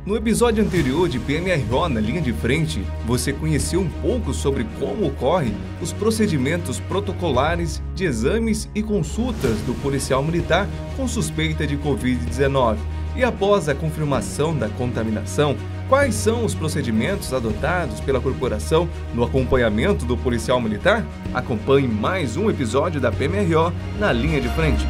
No episódio anterior de PMRO na linha de frente, você conheceu um pouco sobre como ocorrem os procedimentos protocolares de exames e consultas do policial militar com suspeita de Covid-19. E após a confirmação da contaminação, quais são os procedimentos adotados pela corporação no acompanhamento do policial militar? Acompanhe mais um episódio da PMRO na linha de frente.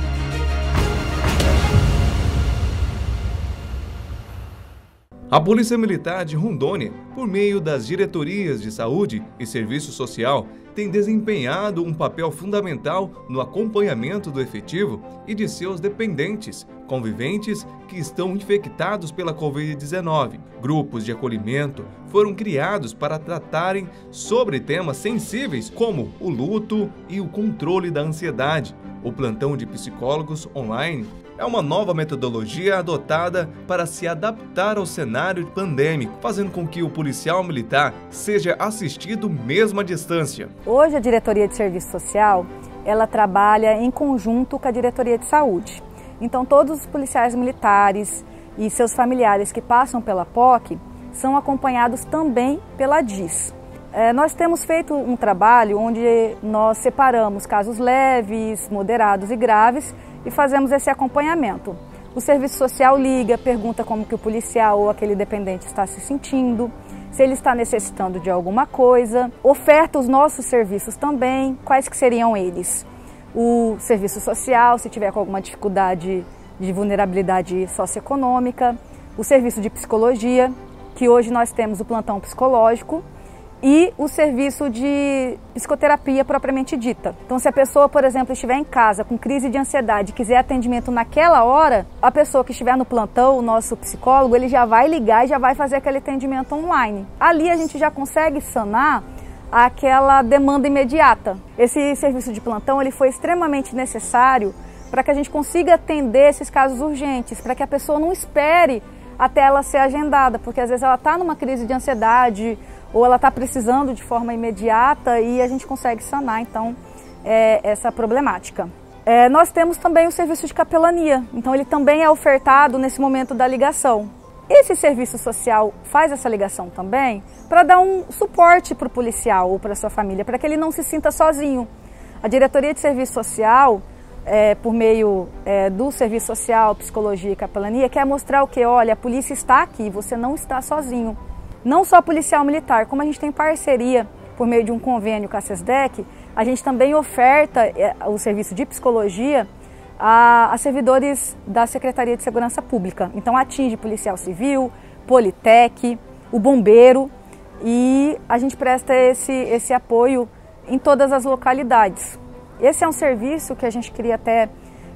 A Polícia Militar de Rondônia, por meio das Diretorias de Saúde e Serviço Social, tem desempenhado um papel fundamental no acompanhamento do efetivo e de seus dependentes, conviventes que estão infectados pela Covid-19. Grupos de acolhimento foram criados para tratarem sobre temas sensíveis como o luto e o controle da ansiedade. O plantão de psicólogos online é uma nova metodologia adotada para se adaptar ao cenário pandêmico, fazendo com que o policial militar seja assistido mesmo à distância. Hoje a Diretoria de Serviço Social, ela trabalha em conjunto com a Diretoria de Saúde. Então todos os policiais militares e seus familiares que passam pela POC são acompanhados também pela DIS. Nós temos feito um trabalho onde nós separamos casos leves, moderados e graves e fazemos esse acompanhamento. O serviço social liga, pergunta como que o policial ou aquele dependente está se sentindo, se ele está necessitando de alguma coisa, oferta os nossos serviços também, quais que seriam eles? O serviço social, se tiver com alguma dificuldade de vulnerabilidade socioeconômica, o serviço de psicologia, que hoje nós temos o plantão psicológico, e o serviço de psicoterapia propriamente dita. Então, se a pessoa, por exemplo, estiver em casa com crise de ansiedade e quiser atendimento naquela hora, a pessoa que estiver no plantão, o nosso psicólogo, ele já vai ligar e já vai fazer aquele atendimento online. Ali a gente já consegue sanar aquela demanda imediata. Esse serviço de plantão ele foi extremamente necessário para que a gente consiga atender esses casos urgentes, para que a pessoa não espere até ela ser agendada, porque às vezes ela está numa crise de ansiedade ou ela está precisando de forma imediata e a gente consegue sanar, então, essa problemática. Nós temos também o serviço de capelania, então ele também é ofertado nesse momento da ligação. Esse serviço social faz essa ligação também para dar um suporte para o policial ou para a sua família, para que ele não se sinta sozinho. A Diretoria de Serviço Social, por meio do Serviço Social, Psicologia e Capelania, quer mostrar o que? Olha, a polícia está aqui, você não está sozinho. Não só policial militar, como a gente tem parceria por meio de um convênio com a SESDEC, a gente também oferta o serviço de psicologia a servidores da Secretaria de Segurança Pública. Então atinge policial civil, Politec, o bombeiro e a gente presta esse apoio em todas as localidades. Esse é um serviço que a gente queria até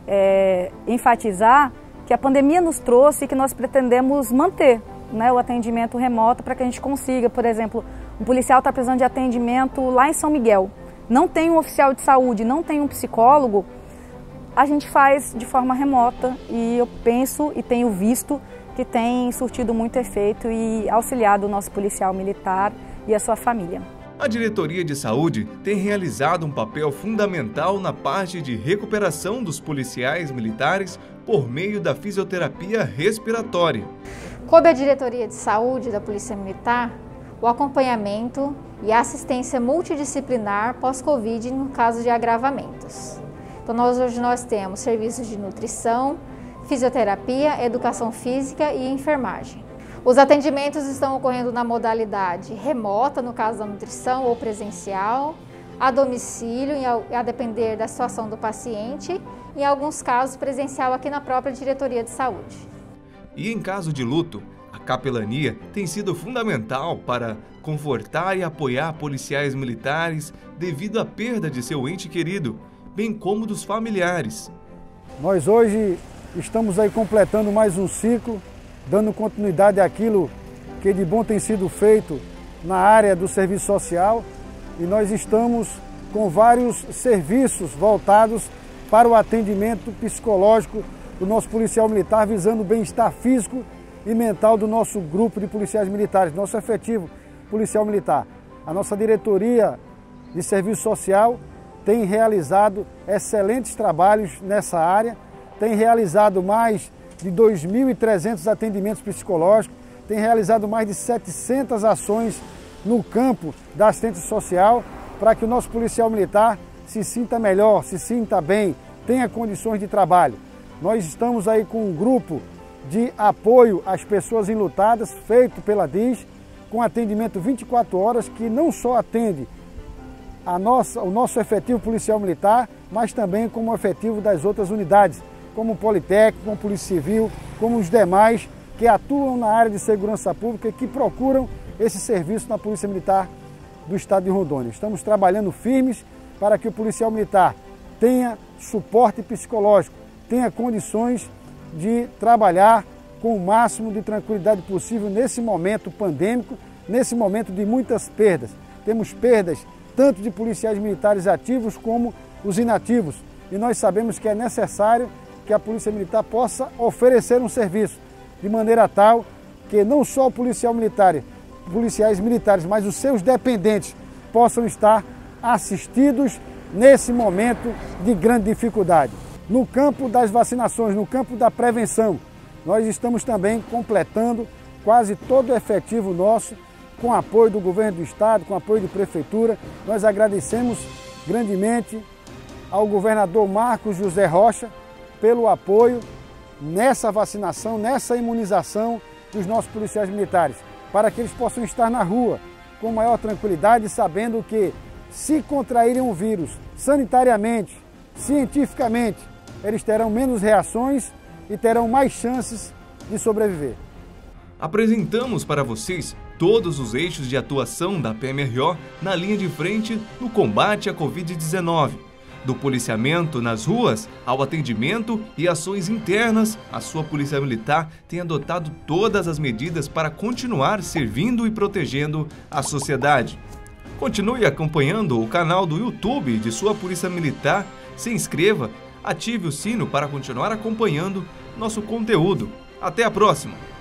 enfatizar que a pandemia nos trouxe e que nós pretendemos manter. O atendimento remoto para que a gente consiga, por exemplo, um policial está precisando de atendimento lá em São Miguel, não tem um oficial de saúde, não tem um psicólogo, a gente faz de forma remota e eu penso e tenho visto que tem surtido muito efeito e auxiliado o nosso policial militar e a sua família. A Diretoria de Saúde tem realizado um papel fundamental na parte de recuperação dos policiais militares por meio da fisioterapia respiratória. Coube à Diretoria de Saúde da Polícia Militar o acompanhamento e assistência multidisciplinar pós-Covid no caso de agravamentos. Então hoje nós temos serviços de nutrição, fisioterapia, educação física e enfermagem. Os atendimentos estão ocorrendo na modalidade remota, no caso da nutrição, ou presencial, a domicílio, a depender da situação do paciente, e em alguns casos presencial aqui na própria Diretoria de Saúde. E em caso de luto, a capelania tem sido fundamental para confortar e apoiar policiais militares devido à perda de seu ente querido, bem como dos familiares. Nós hoje estamos aí completando mais um ciclo, dando continuidade àquilo que de bom tem sido feito na área do serviço social e nós estamos com vários serviços voltados para o atendimento psicológico do nosso policial militar, visando o bem-estar físico e mental do nosso grupo de policiais militares, nosso efetivo policial militar. A nossa diretoria de serviço social tem realizado excelentes trabalhos nessa área, tem realizado mais de 2.300 atendimentos psicológicos, tem realizado mais de 700 ações no campo da assistência social para que o nosso policial militar se sinta melhor, se sinta bem, tenha condições de trabalho. Nós estamos aí com um grupo de apoio às pessoas enlutadas, feito pela DIS, com atendimento 24 horas, que não só atende o nosso efetivo policial militar, mas também como o efetivo das outras unidades, como o Politécnico, como a Polícia Civil, como os demais que atuam na área de segurança pública e que procuram esse serviço na Polícia Militar do Estado de Rondônia. Estamos trabalhando firmes para que o policial militar tenha suporte psicológico, tenha condições de trabalhar com o máximo de tranquilidade possível nesse momento pandêmico, nesse momento de muitas perdas. Temos perdas tanto de policiais militares ativos como os inativos, e nós sabemos que é necessário que a Polícia Militar possa oferecer um serviço de maneira tal que não só o policiais militares, mas os seus dependentes possam estar assistidos nesse momento de grande dificuldade. No campo das vacinações, no campo da prevenção, nós estamos também completando quase todo o efetivo nosso, com apoio do governo do estado, com apoio de prefeitura. Nós agradecemos grandemente ao governador Marcos José Rocha pelo apoio nessa vacinação, nessa imunização dos nossos policiais militares, para que eles possam estar na rua com maior tranquilidade, sabendo que, se contraírem o vírus sanitariamente, cientificamente, eles terão menos reações e terão mais chances de sobreviver. Apresentamos para vocês todos os eixos de atuação da PMRO na linha de frente no combate à Covid-19. Do policiamento nas ruas ao atendimento e ações internas, a sua Polícia Militar tem adotado todas as medidas para continuar servindo e protegendo a sociedade. Continue acompanhando o canal do YouTube de sua Polícia Militar, se inscreva, ative o sino para continuar acompanhando nosso conteúdo. Até a próxima!